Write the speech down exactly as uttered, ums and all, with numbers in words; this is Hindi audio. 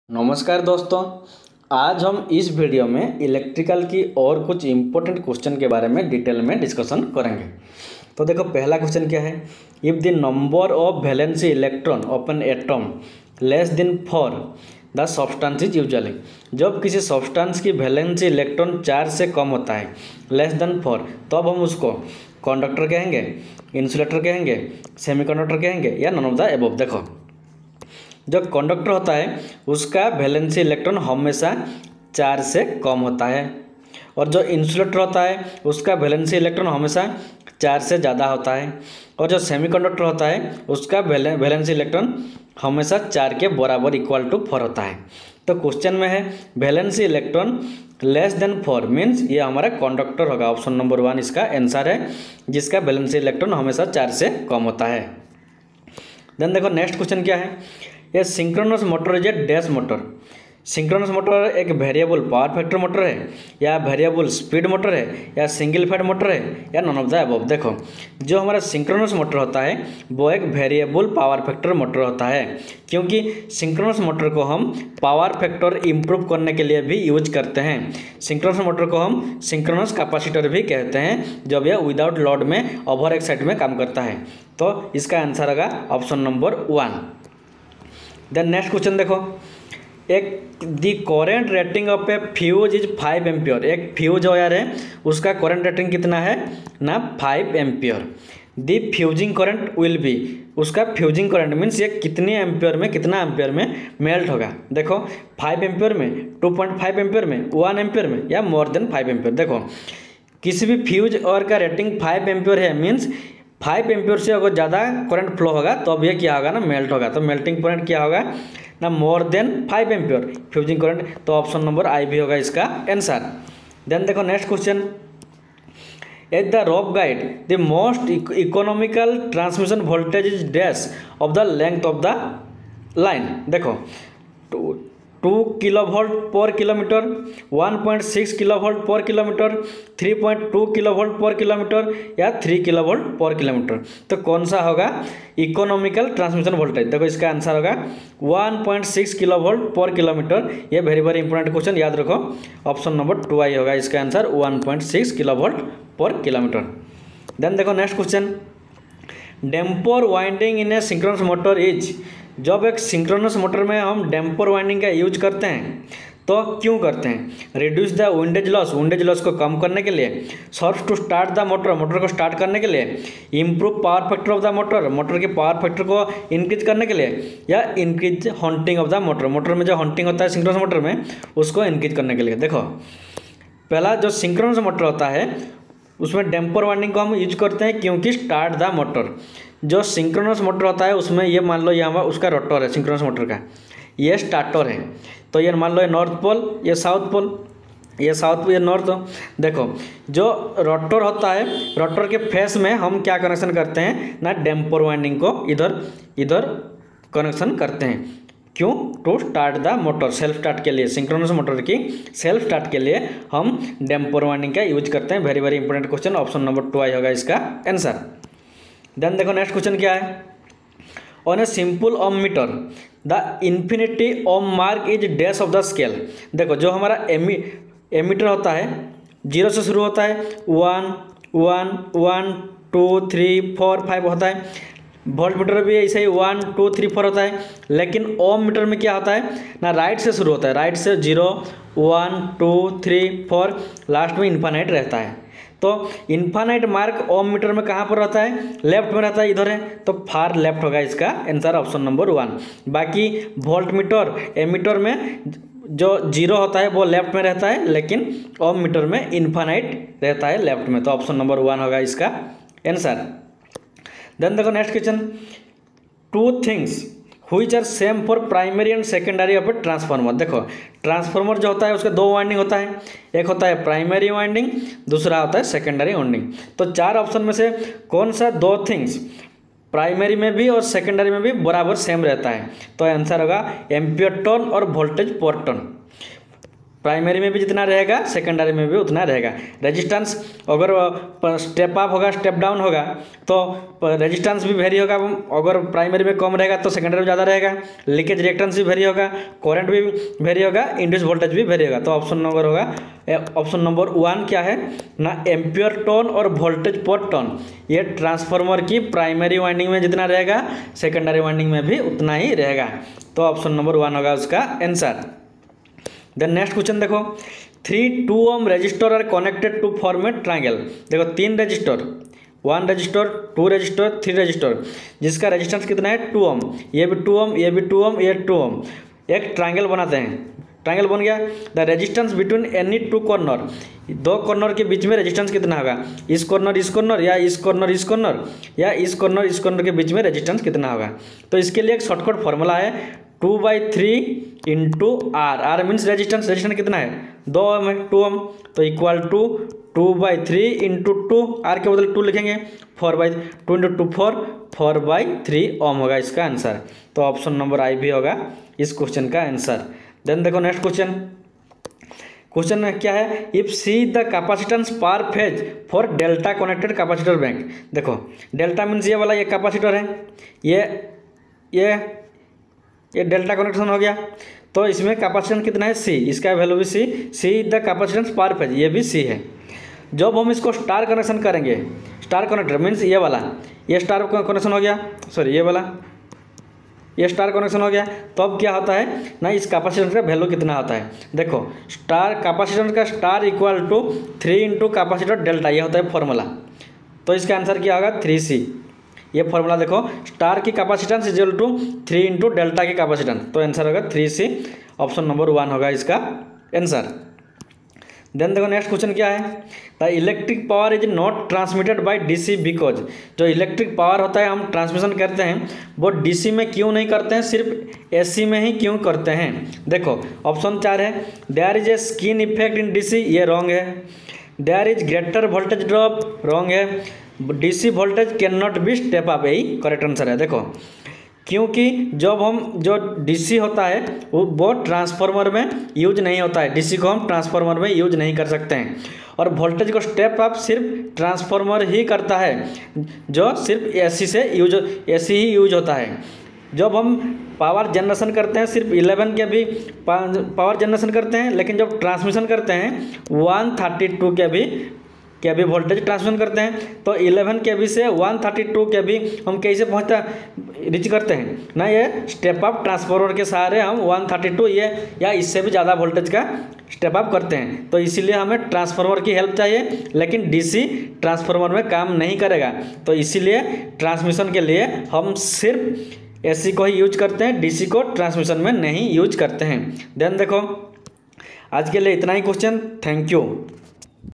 नमस्कार दोस्तों, आज हम इस वीडियो में इलेक्ट्रिकल की और कुछ इम्पोर्टेंट क्वेश्चन के बारे में डिटेल में डिस्कशन करेंगे। तो देखो, पहला क्वेश्चन क्या है। If the number of valency electron of an atom less than four the substance is usually, जब किसी सब्सटेंस की वैलेंसी इलेक्ट्रॉन चार से कम होता है, लेस देन फोर, तब हम उसको कंडक्टर कहेंगे, इंसुलेटर कहेंगे, सेमीकंडक्टर कहेंगे या नन ऑफ द एबव। देखो, जो कंडक्टर होता है उसका वैलेंसी इलेक्ट्रॉन हमेशा चार से कम होता है, और जो इंसुलेटर होता है उसका वैलेंसी इलेक्ट्रॉन हमेशा चार से ज़्यादा होता है, और जो सेमीकंडक्टर होता है उसका वैलेंसी इलेक्ट्रॉन हमेशा चार के बराबर इक्वल टू फोर होता है। तो क्वेश्चन में है valency electron less than four, means ये हमारा कंडक्टर होगा। ऑप्शन नंबर वन इसका आंसर है, जिसका वैलेंसी इलेक्ट्रॉन हमेशा चार से कम होता है। देन देखो, नेक्स्ट क्वेश्चन क्या है। ये synchronous motor is a dash motor. Synchronous motor एक वेरिएबल पावर फैक्टर मोटर है, या वेरिएबल स्पीड मोटर है, या सिंगल फेड मोटर है, या नन ऑफ द अबव। देखो, जो हमारा सिंक्रोनस मोटर होता है वो एक वेरिएबल पावर फैक्टर मोटर होता है, क्योंकि सिंक्रोनस मोटर को हम पावर फैक्टर इम्प्रूव करने के लिए भी यूज करते हैं। सिंक्रोनस मोटर को हम सिंक्रोनस कैपेसिटर भी कहते हैं, जब यह विदाउट लोड में ओवर एक्साइट में काम करता है। तो इसका आंसर होगा option number one. Then next question देखो, एक the current rating of a fuse is five ampere. एक फ्यूज वायर है, उसका करेंट रेटिंग कितना है ना, five ampere. The fusing current will be, उसका फ्यूजिंग करंट मीन्स ये कितने एम्पियर में कितना एम्पियर में मेल्ट होगा। देखो, फाइव एम्पियर में, टू पॉइंट फाइव एम्पियर में, वन एम्पियर में, या मोर देन फाइव एम्पियर। देखो, किसी भी फ्यूज वायर का रेटिंग फाइव एम्पियर है, मीन्स फाइव एम्पियर से अगर ज़्यादा करंट फ्लो होगा तो अब ये क्या होगा ना, मेल्ट होगा। तो मेल्टिंग पॉइंट क्या होगा ना, more than five ampere fusing current. तो ऑप्शन नंबर आई भी होगा इसका आंसर। देन देखो, next question, at the rope guide the most economical transmission voltage is dash of the length of the line. देखो, two two kilovolt per kilometre, one point six kilovolt per kilometre, three point two kilovolt per kilometre, या three kilovolt per kilometre. तो कौन सा होगा इकोनॉमिकल ट्रांसमिशन वोल्टेज। देखो, इसका आंसर होगा one point six kilovolt per kilometre. ये वेरी वेरी इंपॉर्टेंट क्वेश्चन, याद रखो। ऑप्शन नंबर टू आई होगा इसका answer, one point six kilovolt per kilometre. Then देखो, next question, damper winding in a synchronous motor is. जब एक सिंक्रोनस मोटर में हम डैम्पर वाइंडिंग का यूज करते हैं तो क्यों करते हैं, reduce the windage loss, windage loss को कम करने के लिए, serve to start the motor, motor को स्टार्ट करने के लिए, improve power factor of the motor, motor के पावर फैक्टर को इंक्रीज करने के लिए, या increase hunting of the motor, motor में जो हॉन्टिंग होता है सिंक्रोनस मोटर में उसको इंक्रीज करने के लिए। देखो, पहला जो सिंक्रोनस मोटर होता है उसमें डैम्पर वाइंडिंग को हम यूज करते हैं क्योंकि स्टार्ट द मोटर। जो सिंक्रोनस मोटर होता है उसमें ये मान लो यहाँ उसका रोटर है, सिंक्रोनस मोटर का ये स्टार्टर है। तो ये मान लो ये नॉर्थ पोल, ये साउथ पोल, ये साउथ पोल, ये नॉर्थ। देखो, जो रोटर होता है, रोटर के फेस में हम क्या कनेक्शन करते हैं ना, डैम्पर वाइंडिंग को इधर इधर कनेक्शन करते हैं। क्यों, to start the motor, self start के लिए, सिंक्रोनस मोटर की सेल्फ स्टार्ट के लिए हम डैम्पर वाइंडिंग का यूज करते हैं। Very very important question, option number two I होगा इसका आंसर। देन देखो, नेक्स्ट क्वेश्चन क्या है। On a simple ohmmeter the infinity ohm mark is dash of the scale. देखो, जो हमारा एमी एमीटर होता है जीरो से शुरू होता है, one one one two three four five होता है। वोल्ट मीटर भी ऐसे ही वन टू थ्री फोर होता है। लेकिन ओम मीटर में क्या होता है ना, राइट से शुरू होता है, राइट से zero one two three four, last में इन्फानाइट रहता है। तो इन्फानाइट मार्क ओम मीटर में कहाँ पर रहता है, लेफ्ट में रहता है, इधर है, तो फार लेफ्ट होगा इसका आंसर, ऑप्शन नंबर वन। बाकी वोल्ट मीटर एमीटर में जो जीरो होता है वो लेफ्ट में रहता है, लेकिन ओम मीटर में इन्फानाइट रहता है लेफ्ट में। तो ऑप्शन नंबर वन होगा इसका आंसर। देन देखो, next question, two things which are same for primary and secondary of a transformer. देखो, ट्रांसफार्मर जो होता है उसका दो वाइंडिंग होता है, एक होता है प्राइमरी वाइंडिंग, दूसरा होता है सेकेंडरी वाइंडिंग। तो चार ऑप्शन में से कौन सा दो थिंग्स प्राइमरी में भी और सेकेंडरी में भी बराबर सेम रहता है। तो आंसर होगा एम्पियर टर्न और वोल्टेज पर टर्न। प्राइमरी में भी जितना रहेगा सेकेंडरी में भी उतना रहेगा। रेजिस्टेंस अगर स्टेप अप होगा स्टेप डाउन होगा तो रेजिस्टेंस भी वेरी होगा, अगर प्राइमरी में कम रहेगा तो सेकेंडरी में ज़्यादा रहेगा। लीकेज रिएक्टेंस भी वेरी होगा, करंट भी वेरी होगा, इंड्यूस वोल्टेज भी वेरी होगा। तो ऑप्शन नंबर होगा ऑप्शन नंबर वन क्या है ना, एम्पियर टर्न और वोल्टेज पर टर्न, ये ट्रांसफार्मर की प्राइमरी वाइंडिंग में जितना रहेगा सेकेंडरी वाइंडिंग में भी उतना ही रहेगा। तो ऑप्शन नंबर वन होगा उसका आंसर। देन नेक्स्ट क्वेश्चन देखो, three two ohm resistor are connected to form a triangle. देखो तीन resistor, one resistor, two resistor, three resistor, जिसका रेजिस्टेंस कितना है टू ओम, ये भी टू ओम, ये भी टू ओम, ये टू ओम, एक ट्रायंगल बनाते हैं। ट्रायंगल बन गया। The resistance between any two corner, दो कॉर्नर के बीच में रेजिस्टेंस कितना होगा, इस कॉर्नर इस कॉर्नर या इस कॉर्नर इस कॉर्नर या इस कॉर्नर इस कॉर्नर के बीच में रेजिस्टेंस कितना होगा। तो इसके लिए एक शॉर्टकट फॉर्मूला है, two by three into R. R means resistance, resistance कितना है दो ओम है, टू ओम, तो equal to two by three into two, R के बदले टू लिखेंगे, four by two into two four, four by three ohm होगा इसका आंसर। तो ऑप्शन नंबर आई भी होगा इस क्वेश्चन का आंसर। देन देखो नेक्स्ट क्वेश्चन, क्वेश्चन क्या है, if C the capacitance per phase for delta connected capacitor bank. देखो डेल्टा मीन्स ये वाला ये कैपेसिटर है, ये ये ये डेल्टा कनेक्शन हो गया, तो इसमें कैपेसिटेंस कितना है सी, इसका वैल्यू भी C, C the capacitance per phase ये भी सी है। जब हम इसको स्टार कनेक्शन करेंगे, स्टार कनेक्टर मीन्स ये वाला, ये स्टार कनेक्शन हो गया, सॉरी ये वाला ये स्टार कनेक्शन हो गया, तो अब क्या होता है ना, इस कैपेसिटेंस का वैल्यू कितना होता है। देखो स्टार कैपेसिटेंस का star equal to three into capacitor delta, ये होता है फॉर्मूला। तो इसका आंसर क्या होगा थ्री सी, ये फॉर्मूला देखो, स्टार की capacitance equal to three into delta की कैपेसिटेंस, तो आंसर होगा three C, option number one होगा इसका आंसर। देन देखो नेक्स्ट क्वेश्चन क्या है, the electric power is not transmitted by DC because. जो इलेक्ट्रिक पावर होता है हम ट्रांसमिशन करते हैं वो डीसी में क्यों नहीं करते हैं, सिर्फ एसी में ही क्यों करते हैं। देखो ऑप्शन चार है, there is a skin effect in DC, ये रॉन्ग है। There is greater voltage drop, wrong है। DC voltage can not be step up, यही करेक्ट आंसर है। देखो क्योंकि जब हम जो डीसी होता है वो वो ट्रांसफार्मर में यूज नहीं होता है, डीसी को हम ट्रांसफार्मर में यूज नहीं कर सकते हैं। और वोल्टेज को स्टेप अप सिर्फ ट्रांसफार्मर ही करता है, जो सिर्फ एसी से यूज एसी ही यूज होता है। जब हम पावर जनरेशन करते हैं सिर्फ इलेवन के भी पावर जनरेशन करते हैं, लेकिन जब ट्रांसमिशन करते हैं वन थर्टी टू के भी के भी वोल्टेज ट्रांसमिशन करते हैं। तो इलेवन के बी से one thirty two K V हम कैसे पहुंचता रीच करते हैं ना, ये स्टेप अप ट्रांसफार्मर के सहारे हम वन थर्टी टू ये या इससे भी ज़्यादा वोल्टेज का स्टेप अप करते हैं। तो इसीलिए हमें ट्रांसफार्मर की हेल्प चाहिए, लेकिन डीसी ट्रांसफार्मर में काम नहीं करेगा। तो इसीलिए ट्रांसमिशन के लिए हम सिर्फ एसी को ही यूज करते हैं, डीसी को ट्रांसमिशन में नहीं यूज करते हैं। देन देखो आज के लिए इतना ही क्वेश्चन, थैंक यू।